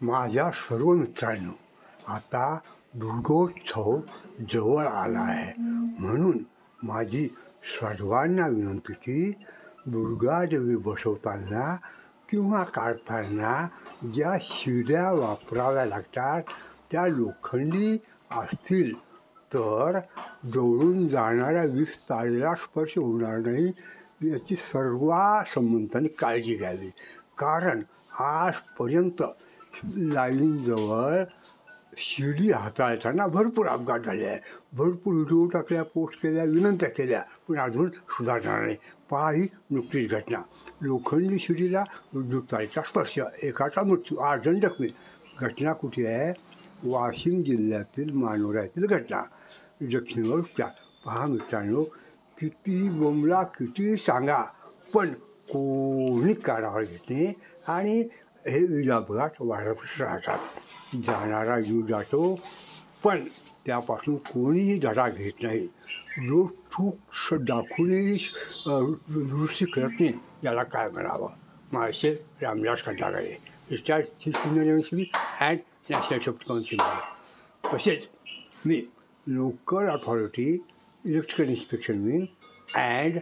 माझ्या सर्व मित्रांनो, आता दुर्गोत्सव जवळ आला आहे, म्हणून माझी सर्वांना विनंती की दुर्गादेवी बसवताना किंवा काढताना ज्या शिड्या वापराव्या लागतात त्या लोखंडी असतील तर जवळून जाणाऱ्या 20 तारेला स्पर्श होणार नाही याची सर्व संबंधांनी काळजी घ्यावी. कारण आजपर्यंत लाईनजवळ शिडी हाताळताना भरपूर अपघात झाले आहे. भरपूर व्हिडिओ टाकल्या, पोस्ट केल्या, विनंत्या केल्या, पण अजून सुधारणार नाही. पहा ही नुकतीच घटना. लोखंडी शिडीला विद्युत तारेचा स्पर्श, एकाचा मृत्यू, 8 जण जखमी. घटना कुठे आहे? वाशिम जिल्ह्यातील मानोरा येथील घटना. जखमीवर उपचार. पहा मित्रांनो, किती बोंबला, किती सांगा, पण कोणी कानावर घेत नाही आणि हे वीज अपघात वाढतच राहतात. जाणारा जीव जातो, पण त्यापासून कोणीही धडा घेत नाही. जो चूक दाखवूनही दुरुस्ती करत नाही याला काय म्हणावं. माझे Ramdas Khandagale, retired chief engineering civil and national safety council. तसेच मी local authority electrical inspection wing and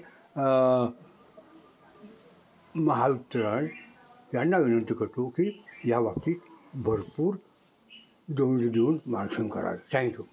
Mahavitaran यांना विनंती करतो की या बाबतीत भरपूर देऊन मार्गदर्शन करावे. थँक्यू.